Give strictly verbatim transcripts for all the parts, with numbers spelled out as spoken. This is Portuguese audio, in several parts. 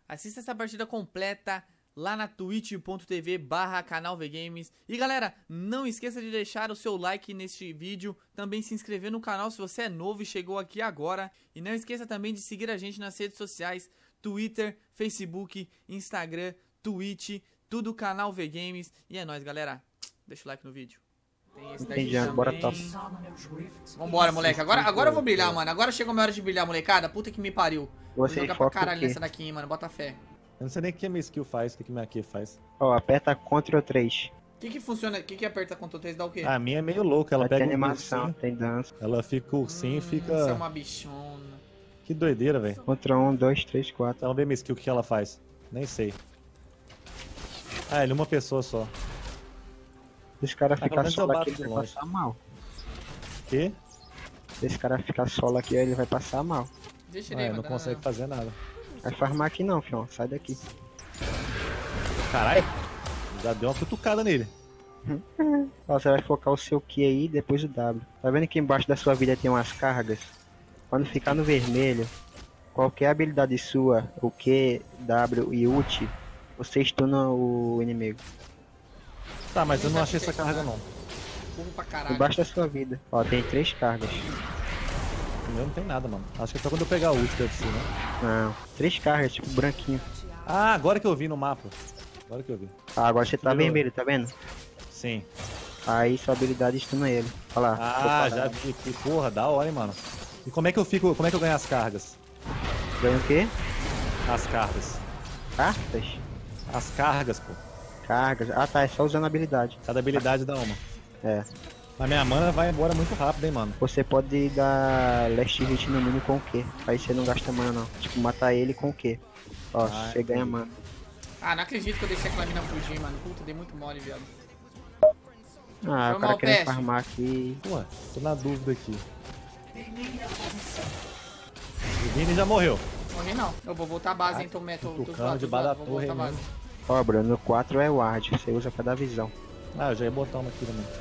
Assista essa partida completa lá na twitch ponto tv barra canal V Games. E galera, não esqueça de deixar o seu like neste vídeo, também se inscrever no canal se você é novo e chegou aqui agora. E não esqueça também de seguir a gente nas redes sociais, Twitter, Facebook, Instagram, Twitch, tudo canal V Games. E é nóis, galera. Deixa o like no vídeo. Tem esse daqui também. Bora top. Vambora, moleque. Agora, agora eu vou brilhar, mano. Agora chegou a minha hora de brilhar, molecada. Puta que me pariu. Vou Você jogar pra foca caralho o quê? nessa daqui, hein, mano. Bota fé. Eu não sei nem o que minha skill faz, o que minha Q faz. Ó, aperta Ctrl três. O que que funciona? O que que aperta Ctrl três dá o quê? A minha é meio louca, ela Ela tem pega o animação, ursinho, tem dança. ela fica o ursinho e Hum, fica... Você é uma bichona. Que doideira, velho. Ctrl um, dois, três, quatro. Ela vê minha skill, o que ela faz. Nem sei. Ah, ele é uma pessoa só. Se esse cara pelo ficar menos eu solo bato aqui, de ele vai longe. passar mal. Que? Se esse cara ficar solo aqui, ele vai passar mal. Deixa Ah, ele aí, ele não mano. consegue fazer nada. Vai farmar aqui não, fião. Sai daqui. Caralho. Já deu uma cutucada nele. Ó, você vai focar o seu Q aí, depois o W. Tá vendo que embaixo da sua vida tem umas cargas? Quando ficar no vermelho, qualquer habilidade sua, o Q, W e ult, você stuna o inimigo. Tá, mas eu não achei essa carga não. Burro pra caralho. Embaixo da sua vida. Ó, tem três cargas. O meu não tem nada, mano. Acho que é só quando eu pegar a ult deve ser, né? Não, três cargas, tipo branquinho. Ah, agora que eu vi no mapa. Agora que eu vi. Ah, agora você tá Virou. vermelho, tá vendo? Sim. Aí sua habilidade stuna ele. Olha lá. Ah, tô já parado. vi aqui. Porra, da hora, hein, mano. E como é que eu fico, como é que eu ganho as cargas? Ganha o quê? As cargas. Cartas? As cargas, pô. Cargas. Ah tá, é só usando habilidade. Cada habilidade dá uma. É. Mas minha mana vai embora muito rápido, hein, mano. Você pode dar last hit no mínimo com o Q. Aí você não gasta mana não. Tipo, matar ele com o Q. Ó, Ah, você ganha entendi. mana. Ah, não acredito que eu deixei aquela mina fugir, mano. Puta, dei muito mole, viado. Ah, Foi o cara mal, querendo peste. farmar aqui. Pô, tô na dúvida aqui. O Vini já morreu. Morri não. Eu vou voltar à base, hein. Tô, tô, tô, Tucano zoado, de tô bar da zoado. Vou torre voltar à base. mesmo. Ó, Bruno, no quatro é ward. Você usa pra dar visão. Ah, eu já ia botar uma aqui também.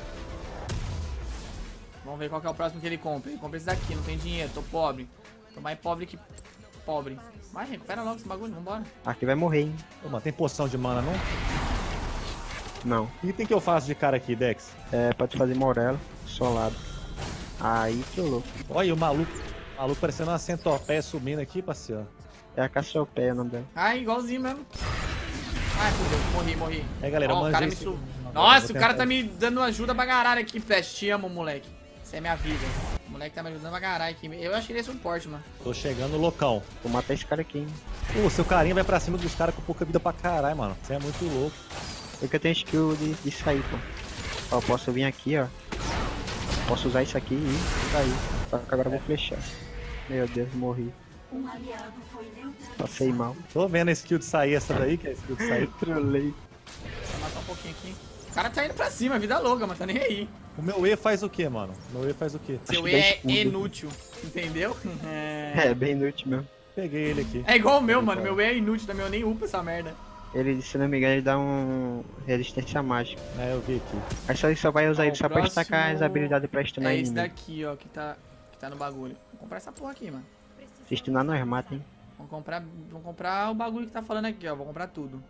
Vamos ver qual que é o próximo que ele compra. Ele compra esse daqui, não tem dinheiro, tô pobre. Tô mais pobre que pobre. Vai, recupera logo esse bagulho, vambora. Aqui vai morrer, hein? Ô, mano, tem poção de mana, não? Não. O que item que eu faço de cara aqui, Dex? É, pode fazer Morelo, solado. Aí que louco. Olha o maluco. O maluco parecendo uma centopeia subindo aqui, parceiro. É a Cassiopeia o nome dela. Ah, igualzinho mesmo. Ai, fudeu, morri, morri. É, galera, Ó, eu o manjei cara me esse- su... Não, Nossa, vou o cara tentar. tá me dando ajuda pra caralho aqui, Peste. Te amo, moleque. Isso é minha vida. O moleque tá me ajudando pra caralho aqui. Eu acho que ele é suporte, mano. Tô chegando loucão. Vou matar esse cara aqui, hein? Pô, seu carinha vai pra cima dos caras com pouca vida pra caralho, mano. Você é muito louco. É que eu tenho skill de, de sair, pô. Ó, eu posso vir aqui, ó. Posso usar isso aqui e sair. Só que agora eu vou flechar. Meu Deus, morri. Passei mal. Tô vendo a skill de sair essa daí, que é a skill de sair. Trolei. Vou matar um pouquinho aqui. O cara tá indo pra cima, vida louca, mas tá nem aí. O meu E faz o que, mano? O meu E faz o que? Seu que E dá é escudo. inútil, entendeu? É... É, bem inútil mesmo. Peguei ele aqui. É igual o meu, mano. Meu E é inútil também, eu nem upo essa merda. Ele, se não me engano, ele dá um resistência mágica. É, eu vi aqui. Aí só, ele só vai usar Ó, ele o só pra destacar próximo as habilidades pra stunar É esse inimigo. daqui, ó, que tá, que tá no bagulho. Vou comprar essa porra aqui, mano. Se stunar nós mata, hein? Vamos comprar, vamos comprar o bagulho que tá falando aqui, ó. Vou comprar tudo.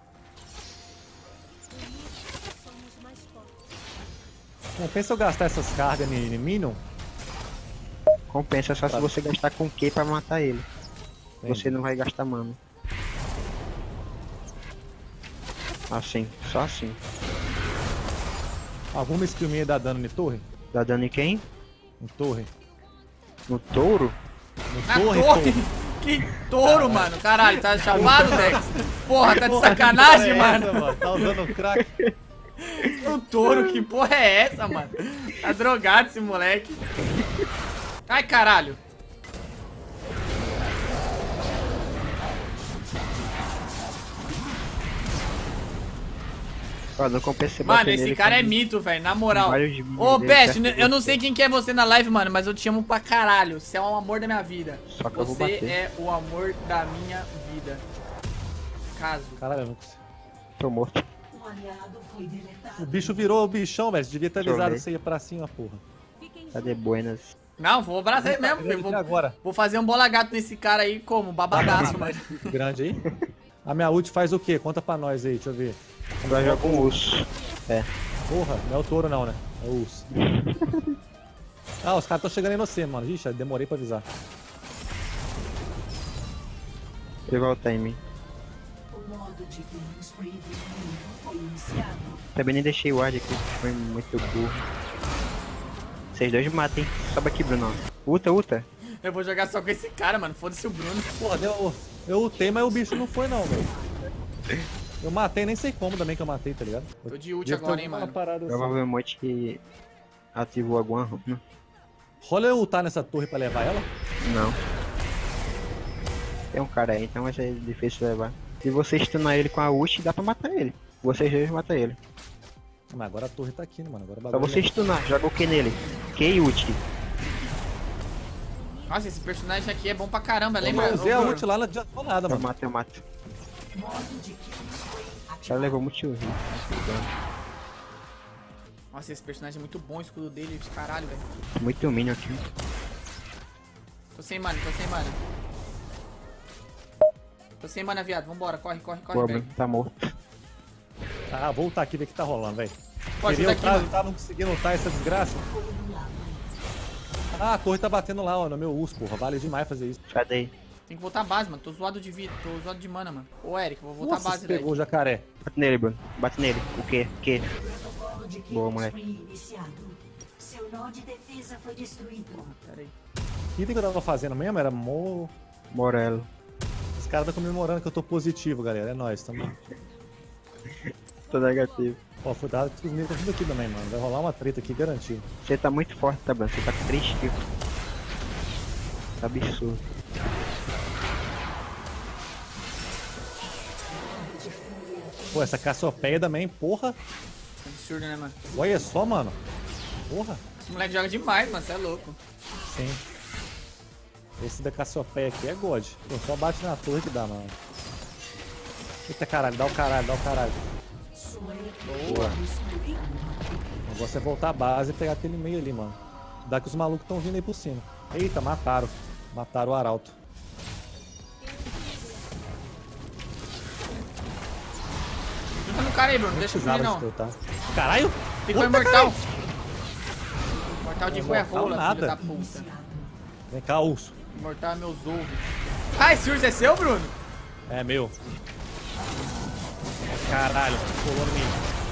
Não pensa eu gastar essas cargas em em Minion? Compensa só se Tá. você gastar com Q pra matar ele. Entendi. Você não vai gastar mana. Assim, só assim. Alguma skill minha dá dano em torre? Dá dano em quem? Em torre? No touro? No Na torre, torre! torre. Que touro, mano. Caralho, tá chamado, Dex? Porra, tá de Porra, sacanagem, que porra é mano. essa, Tá usando crack? O touro, que porra é essa, mano? Tá drogado esse moleque. Ai, caralho. Ó, não compensa você Mano, bater esse nele cara com é mito, velho, na moral. vários minions Ô, dele Peste, perto de eu não você. sei quem que é você na live, mano, mas eu te amo pra caralho. Você é o amor da minha vida. Só que eu vou Você bater. é o amor da minha vida. Caso. Caralho, eu não consigo. Tô morto. O bicho virou o bichão, velho. Você devia ter avisado Trolei. que você ia pra cima, porra. Cadê buenas? Não, vou abraçar ele mesmo, filho. Vou, agora. vou fazer um bola gato nesse cara aí como? Babadaço, mano. Grande aí. A minha ult faz o quê? Conta pra nós aí, deixa eu ver. Agora joga um urso. É. Porra, não é o touro não, né? É o urso. Ah, os caras estão chegando em você, mano. Ixi, demorei pra avisar. Ele volta em mim. Também nem deixei o ward aqui, foi muito burro. Vocês dois me matem. Sobe aqui, Bruno. Uta, uta. Eu vou jogar só com esse cara, mano. Foda-se o Bruno. Porra, eu, eu ultei, mas o bicho não foi não, velho. Eu matei, nem sei como também que eu matei, tá ligado? Tô de ult agora, hein, mano. Provavelmente que ativou alguma runa. Rola eu ultar nessa torre pra levar ela? Não. Tem um cara aí, então vai ser difícil levar. Se você stunar ele com a ult, dá pra matar ele. Vocês dois matam ele. Mas agora a torre tá aqui, né, mano? Agora o Só bagulho você stunar, joga o que nele? Q e ult. Nossa, esse personagem aqui é bom pra caramba, Eu lembra? usei a Ô, ult lá, não adiantou nada, Eu mano. mato, eu mato. O cara levou muito rio. Nossa, esse personagem é muito bom, o escudo dele, de caralho, velho. Muito minion aqui. Tô sem mana, tô sem mana. Tô sem mana, viado. Vambora, corre, corre, corre, Pô, velho. Bruno tá morto. Ah, vou ultar aqui ver o que tá rolando, velho. Pode Queria ajuda aqui, ultar, mano. tá, não conseguindo ultar essa desgraça. Ah, a torre tá batendo lá, ó, no meu urso, porra. Vale demais fazer isso. Sai daí. Tem que voltar a base, mano. Tô zoado de vida, tô zoado de mana, mano. Ô, Eric, vou voltar Nossa, a base, você pegou o velho. jacaré. Bate nele, Bruno. Bate nele. O quê? O quê? Boa, moleque. Seu nó de defesa foi destruído. Pera aí. O item que eu tava fazendo mesmo era mo... Morelo. Os caras tá comemorando que eu tô positivo, galera. É nóis também. Tô negativo. Ó, cuidado que os meninos estão vindo aqui também, mano. Vai rolar uma treta aqui, garantido. Você tá muito forte, tá, Bruno? Você tá com três kills. Tá absurdo. Pô, essa caçopeia também, porra. Absurdo, né, mano? Olha só, mano. Porra. Esse moleque joga demais, mano. Você é louco. Sim. Esse da caçopeia aqui é God. Pô, só bate na torre que dá, mano. Eita caralho, dá o caralho, dá o caralho. Boa. O negócio é voltar à base e pegar aquele meio ali, mano. Dá que os malucos estão vindo aí por cima. Eita, mataram. Mataram o arauto. Fica no cara aí, Bruno. Não deixa eu fugir, Precisava não. de teu, tá? Caralho! Ficou Puta, imortal. Imortal de Imortal rola, filho nada. da puta. Vem cá, urso. Imortal é meus ovos. Ah, esse urso é seu, Bruno? É meu. Caralho, pulou em mim.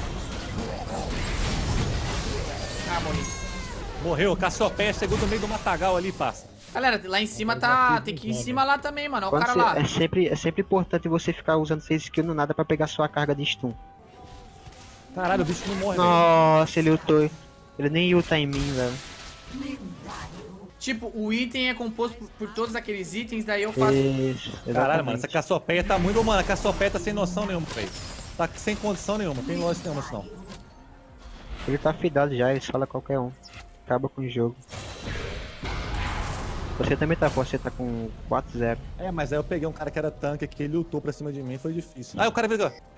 Ah, morri. Morreu, Cassiopeia chegou no meio do matagal ali, parça. Galera, lá em cima tá... Tem que ir em cima lá também, mano. Olha o Quando cara você- lá. é, sempre, é sempre importante você ficar usando seis skills no nada pra pegar sua carga de stun. Caralho, o bicho não morre, velho. Nossa, ele ultou. Ele nem ulta em mim, velho. Tipo, o item é composto por, por todos aqueles itens, daí eu faço... Isso, Caralho, mano, essa exatamente. Cassiopeia tá muito... Mano, a Cassiopeia tá sem noção nenhuma, velho. Tá sem condição nenhuma, tem lógica nenhuma, senão. Ele tá fidado já, ele fala qualquer um. Acaba com o jogo. Você também tá forte, você tá com quatro zero. É, mas aí eu peguei um cara que era tanque aqui, ele lutou pra cima de mim, foi difícil. Ah, o cara veio aqui, ó.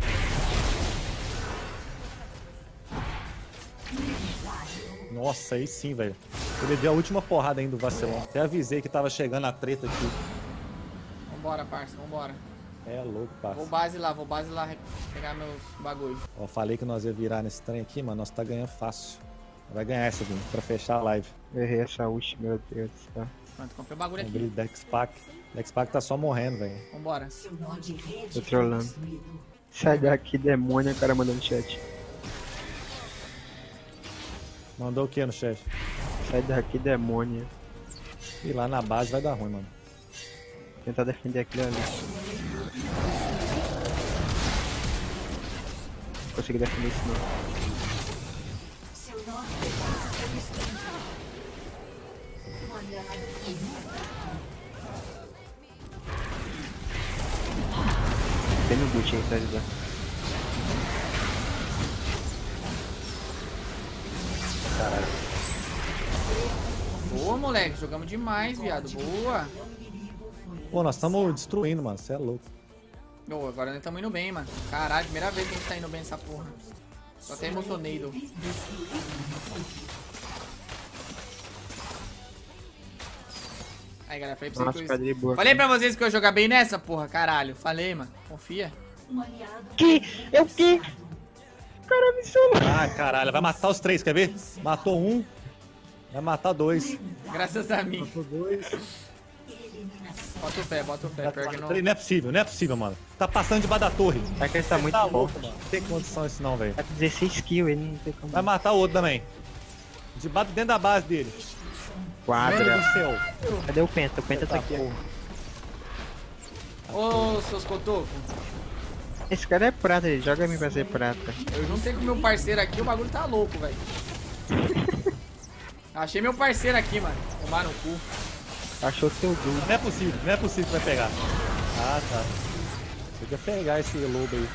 Nossa, aí sim, velho. Ele deu a última porrada ainda do vacilão. Até avisei que tava chegando a treta aqui. Vambora, parça, vambora. É louco, Vou parça. base lá, vou base lá re- pegar meus bagulho. Ó, falei que nós ia virar nesse trem aqui, mano. Nós tá ganhando fácil. Vai ganhar essa, Vini, pra fechar a live. Eu errei essa ult, meu Deus do céu. Pronto, comprei o bagulho Abri aqui. Dexpack. Dexpack tá só morrendo, velho. Vambora. Seu nó de rede Tô foi trolando. destruído. Sai daqui, demônio, o cara mandando chat. Mandou o que no chat? Sai daqui, demônio. E lá na base vai dar ruim, mano. Tentar defender aquilo ali. Não consegui defender isso não. Seu nó de defesa foi destruído. Um aliado foi morto. Tem no boot aí pra ajudar. Caralho. Boa, moleque. Jogamos demais, viado. Boa. Pô, nós estamos destruindo, mano. Você é louco. Ô, agora nós estamos indo bem, mano. Caralho, primeira vez que a gente tá indo bem nessa porra. Tô até emocionado. Aí, galera, falei pra Nossa, vocês cara que de eu... boa. Falei pra vocês que eu ia jogar bem nessa, porra, caralho. Falei, mano. Confia. Um aliado Que? Eu que? Cara, me salva. Ai, caralho, vai matar os três, quer ver? Matou um, vai matar dois. Graças a mim. Matou dois. Bota o pé, bota o pé. Pior que não... Não é possível, não é possível, mano. Tá passando debaixo da torre. É que ele tá muito Tá forte. louco, mano. Não tem condição isso não, velho. Tá com dezesseis kills, ele não tem como. Vai matar o outro também. Debaixo dentro da base dele. Meu Quadra. Deus do céu. Cadê o Penta? O Penta tá aqui. Ô, seus cotocos. Esse cara é prata, ele joga a mim pra ser prata. Eu juntei com meu parceiro aqui, o bagulho tá louco, velho. Achei meu parceiro aqui, mano. Tomar no cu. Achou teu duro. Não é possível, não é possível que vai pegar. Ah, tá. Podia pegar esse lobo aí.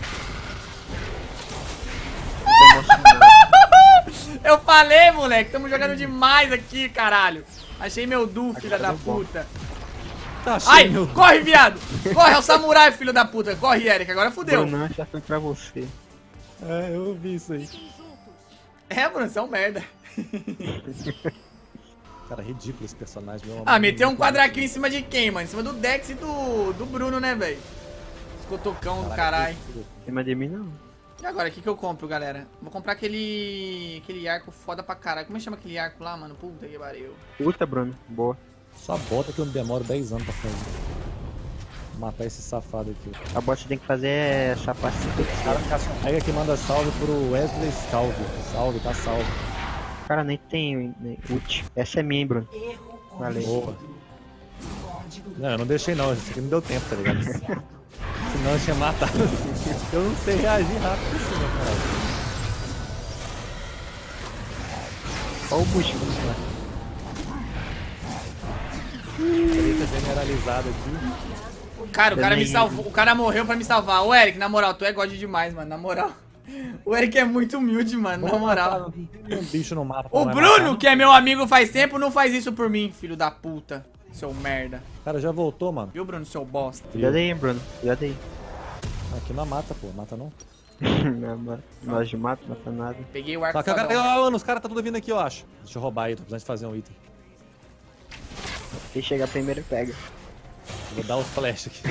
Eu falei, moleque. Tamo jogando demais aqui, caralho. Achei meu Du, filha da puta. Tá cheio, Ai, meu. corre, viado. Corre, é o samurai, filho da puta. Corre, Eric. Agora fudeu. Bruno, já foi pra você. É, eu vi isso aí. É, Bruno, você é um merda. Cara, ridículo esse personagem, meu. Ah, meteu um quadraquinho em cima de quem, mano? Em cima do Dex e do, do Bruno, né, velho? Os cotocão do caralho. Em cima de mim, não. E agora, o que que eu compro, galera? Vou comprar aquele aquele arco foda pra caralho. Como é que chama aquele arco lá, mano? Puta que pariu. Puta, Bruno. Boa. Só bota que eu demoro dez anos pra fazer. Vou matar esse safado aqui. A bota você tem que fazer essa parte de Cara, Pega que manda salve pro Wesley Salve. Salve, tá salve. Cara, nem tem nem ult. Essa é minha, hein, Bruno. erro Valeu. Boa. código Não, eu não deixei não, isso aqui não deu tempo, tá ligado? Senão eu tinha matado. Eu não sei reagir rápido assim, meu caralho. Olha o bucho. Treta generalizada aqui. Cara, o cara me Também. salvou. O cara morreu pra me salvar. Ô, Eric, na moral, tu é god demais, mano. Na moral. O Eric é muito humilde, mano. Na moral. Um bicho no mapa. O vai Bruno, matar. que é meu amigo faz tempo, não faz isso por mim, filho da puta. Seu merda. O cara já voltou, mano. Viu, Bruno, seu bosta? Cuidado aí, hein, Bruno. Cuidado aí. Aqui não mata, pô. Mata não. Não, mano. Nós de mato, não mata nada. Peguei o arco Só que agora, fodão. mano, os caras tá tudo vindo aqui, eu acho. Deixa eu roubar aí, tô precisando de fazer um item. Quem chegar primeiro pega. Eu vou dar o flash aqui.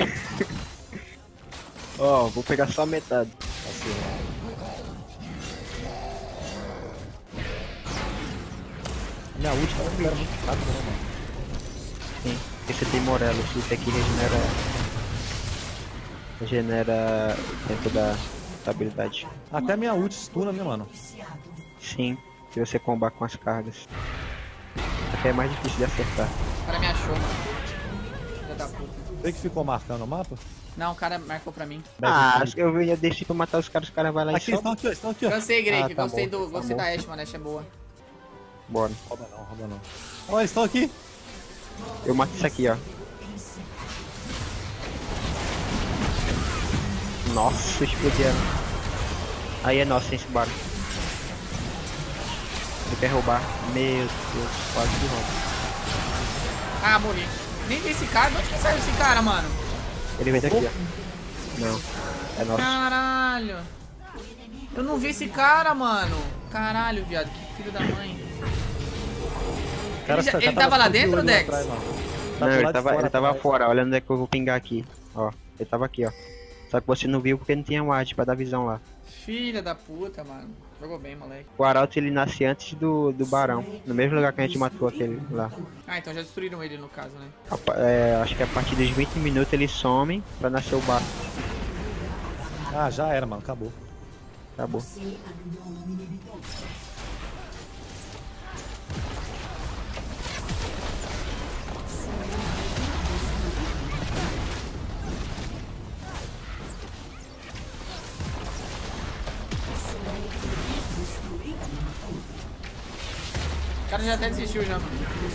Ó, vou pegar só metade. Assim, minha ult tá muito muito rápido, né, mano? Sim. Esse tem Morelo, esse aqui regenera. Regenera o tempo da, da habilidade. Até minha ult stuna, né, mano? Sim, se você combar com as cargas. Até é mais difícil de acertar. O cara me achou, mano. Filha da puta. Você que ficou marcando o mapa? Não, o cara marcou pra mim. Ah, eu, eu desci pra matar os caras, os caras vão lá e Aqui, só. estão aqui, ó, estão aqui, ó. Cansei, Greg. Ah, tá gostei bom, do, tá gostei bom. da Ashe, mano. A Ashe é boa. Bora. Rouba não, rouba não. Ó, eles estão aqui. Eu mato isso aqui, ó. Nossa, explodiram. Aí é nosso, esse barco. Ele quer roubar. Meu Deus, quase que rouba. Ah, morri. Nem vi esse cara. De onde que saiu esse cara, mano? Ele veio daqui, ó. Não, é nosso. Caralho. Eu não vi esse cara, mano. Caralho, viado. Que filho da mãe. O cara Ele já- só- já ele tava lá com o dentro, olho Dex? atrás, mano. Tá Não, do ele lado de tava, fora, ele tava atrás. fora, olha onde é que eu vou pingar aqui. Ó, ele tava aqui, ó. Só que você não viu porque não tinha um arte pra dar visão lá. Filha da puta, mano. Jogou bem, moleque. O Arauto ele nasce antes do, do Barão, no mesmo lugar que a gente matou aquele lá. Ah, então já destruíram ele no caso, né? A pa- é, acho que a partir dos vinte minutos eles somem pra nascer o barco. Ah, já era, mano. Acabou. Acabou. O cara já até desistiu já. Não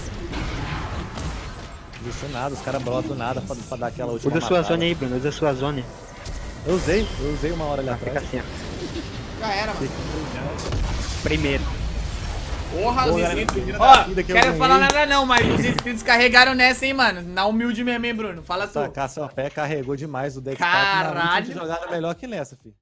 existe nada, os caras brotam do nada pra, pra dar aquela última Usa sua matada. zona aí, Bruno, usa sua zona. Eu usei, eu usei uma hora ali Ah, fica atrás. assim, ó. Já era, mano. Primeiro. Porra, os Pô, galera, inscritos. mentira Ó, da vida que eu quero ganhei. falar nada não, mas os inscritos carregaram nessa, hein, mano. Na humilde mesmo, hein, Bruno. Fala tu. Essa Cassiopeia carregou demais o deck. Caralho. Jogada melhor que nessa, filho.